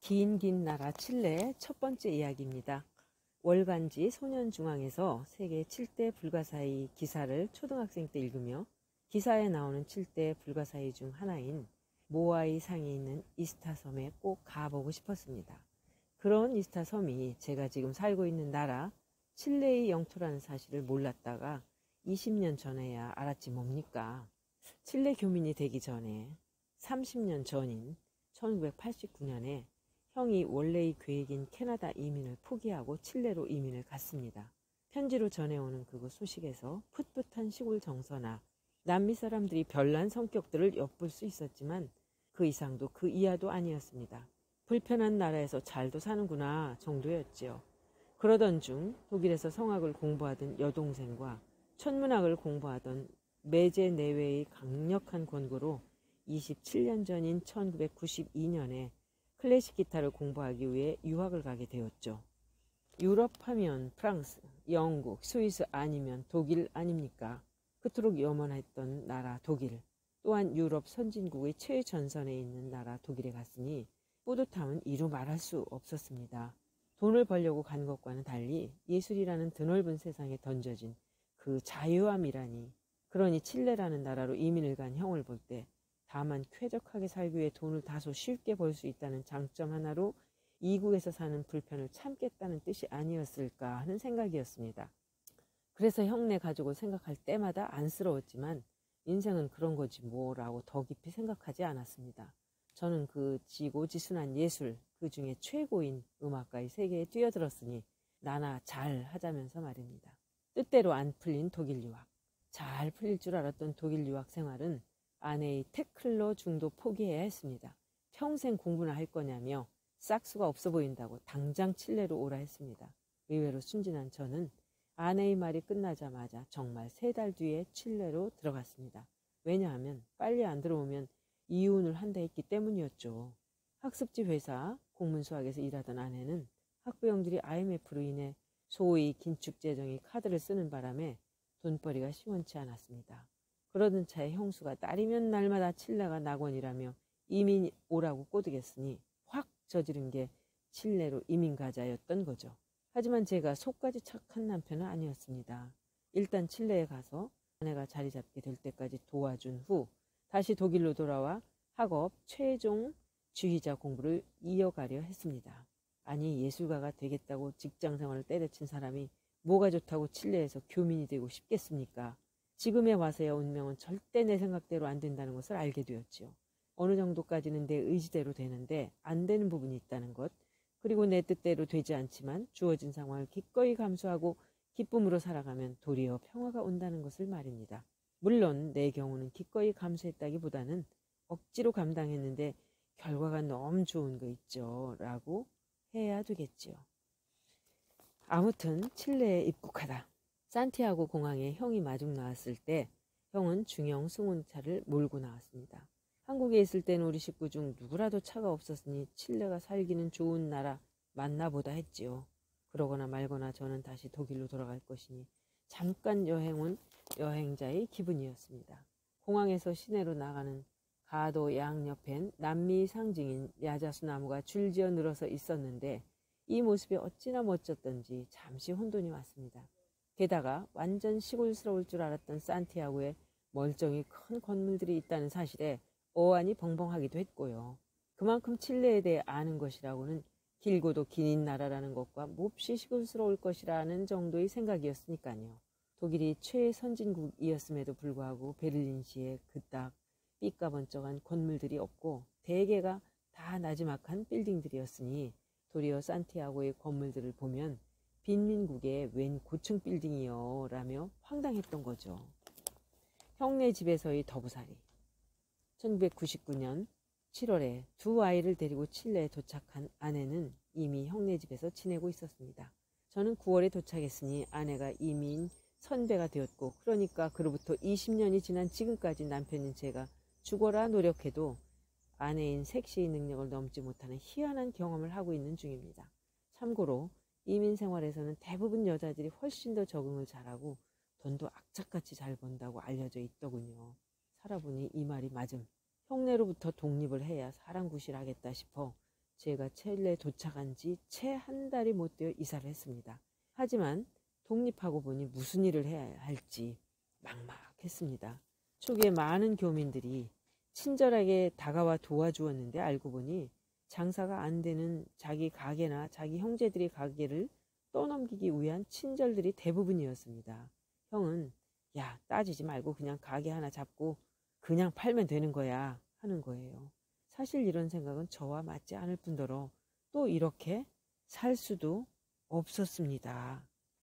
긴 나라 칠레의 첫 번째 이야기입니다. 월간지 소년중앙에서 세계 7대 불가사의 기사를 초등학생 때 읽으며 기사에 나오는 7대 불가사의 중 하나인 모아이 상에 있는 이스타 섬에 꼭 가보고 싶었습니다. 그런 이스타 섬이 제가 지금 살고 있는 나라 칠레의 영토라는 사실을 몰랐다가 20년 전에야 알았지 뭡니까. 칠레 교민이 되기 전에 30년 전인 1989년에 형이 원래의 계획인 캐나다 이민을 포기하고 칠레로 이민을 갔습니다. 편지로 전해오는 그곳 소식에서 풋풋한 시골 정서나 남미 사람들이 별난 성격들을 엿볼 수 있었지만 그 이상도 그 이하도 아니었습니다. 불편한 나라에서 잘도 사는구나 정도였지요. 그러던 중 독일에서 성악을 공부하던 여동생과 천문학을 공부하던 매제 내외의 강력한 권고로 27년 전인 1992년에 클래식 기타를 공부하기 위해 유학을 가게 되었죠. 유럽 하면 프랑스, 영국, 스위스 아니면 독일 아닙니까? 그토록 염원했던 나라 독일, 또한 유럽 선진국의 최전선에 있는 나라 독일에 갔으니 뿌듯함은 이루 말할 수 없었습니다. 돈을 벌려고 간 것과는 달리 예술이라는 드넓은 세상에 던져진 그 자유함이라니. 그러니 칠레라는 나라로 이민을 간 형을 볼 때 다만 쾌적하게 살기 위해 돈을 다소 쉽게 벌 수 있다는 장점 하나로 이국에서 사는 불편을 참겠다는 뜻이 아니었을까 하는 생각이었습니다. 그래서 형네 가족을 생각할 때마다 안쓰러웠지만 인생은 그런 거지 뭐라고 더 깊이 생각하지 않았습니다. 저는 그 지고지순한 예술, 그 중에 최고인 음악가의 세계에 뛰어들었으니 나나 잘 하자면서 말입니다. 뜻대로 안 풀린 독일 유학. 잘 풀릴 줄 알았던 독일 유학 생활은 아내의 태클로 중도 포기해야 했습니다. 평생 공부나 할 거냐며 싹수가 없어 보인다고 당장 칠레로 오라 했습니다. 의외로 순진한 저는 아내의 말이 끝나자마자 정말 3달 뒤에 칠레로 들어갔습니다. 왜냐하면 빨리 안 들어오면 이혼을 한다 했기 때문이었죠. 학습지 회사 공문수학에서 일하던 아내는 학부형들이 IMF로 인해 소위 긴축 재정의 카드를 쓰는 바람에 돈벌이가 시원치 않았습니다. 그러던 차에 형수가 딸이면 날마다 칠레가 낙원이라며 이민 오라고 꼬드겼으니 확 저지른 게 칠레로 이민 가자였던 거죠. 하지만 제가 속까지 착한 남편은 아니었습니다. 일단 칠레에 가서 아내가 자리 잡게 될 때까지 도와준 후 다시 독일로 돌아와 학업 최종 주의자 공부를 이어가려 했습니다. 아니 예술가가 되겠다고 직장생활을 때려친 사람이 뭐가 좋다고 칠레에서 교민이 되고 싶겠습니까? 지금에 와서야 운명은 절대 내 생각대로 안 된다는 것을 알게 되었지요. 어느 정도까지는 내 의지대로 되는데 안 되는 부분이 있다는 것, 그리고 내 뜻대로 되지 않지만 주어진 상황을 기꺼이 감수하고 기쁨으로 살아가면 도리어 평화가 온다는 것을 말입니다. 물론 내 경우는 기꺼이 감수했다기보다는 억지로 감당했는데 결과가 너무 좋은 거 있죠 라고 해야 되겠지요. 아무튼 칠레에 입국하다. 산티아고 공항에 형이 마중 나왔을 때 형은 중형 승용차를 몰고 나왔습니다. 한국에 있을 때는 우리 식구 중 누구라도 차가 없었으니 칠레가 살기는 좋은 나라 맞나 보다 했지요. 그러거나 말거나 저는 다시 독일로 돌아갈 것이니 잠깐 여행 온 여행자의 기분이었습니다. 공항에서 시내로 나가는 가도 양옆엔 남미 상징인 야자수 나무가 줄지어 늘어서 있었는데 이 모습이 어찌나 멋졌던지 잠시 혼돈이 왔습니다. 게다가 완전 시골스러울 줄 알았던 산티아고에 멀쩡히 큰 건물들이 있다는 사실에 어안이 벙벙하기도 했고요. 그만큼 칠레에 대해 아는 것이라고는 길고도 긴 나라라는 것과 몹시 시골스러울 것이라는 정도의 생각이었으니까요. 독일이 최선진국이었음에도 불구하고 베를린시에 그딱 삐까번쩍한 건물들이 없고 대개가 다 나지막한 빌딩들이었으니 도리어 산티아고의 건물들을 보면 빈민국의 웬 고층 빌딩이요 라며 황당했던 거죠. 형네 집에서의 더부살이. 1999년 7월에 2 아이를 데리고 칠레에 도착한 아내는 이미 형네 집에서 지내고 있었습니다. 저는 9월에 도착했으니 아내가 이민 선배가 되었고 그러니까 그로부터 20년이 지난 지금까지 남편인 제가 죽어라 노력해도 아내인 섹시의 능력을 넘지 못하는 희한한 경험을 하고 있는 중입니다. 참고로 이민 생활에서는 대부분 여자들이 훨씬 더 적응을 잘하고 돈도 악착같이 잘 번다고 알려져 있더군요. 살아보니 이 말이 맞음. 형네로부터 독립을 해야 사람 구실하겠다 싶어 제가 칠레에 도착한 지 채 한 달이 못 되어 이사를 했습니다. 하지만 독립하고 보니 무슨 일을 해야 할지 막막했습니다. 초기에 많은 교민들이 친절하게 다가와 도와주었는데 알고 보니 장사가 안 되는 자기 가게나 자기 형제들의 가게를 떠넘기기 위한 친절들이 대부분이었습니다. 형은 야, 따지지 말고 그냥 가게 하나 잡고 그냥 팔면 되는 거야 하는 거예요. 사실 이런 생각은 저와 맞지 않을 뿐더러 또 이렇게 살 수도 없었습니다.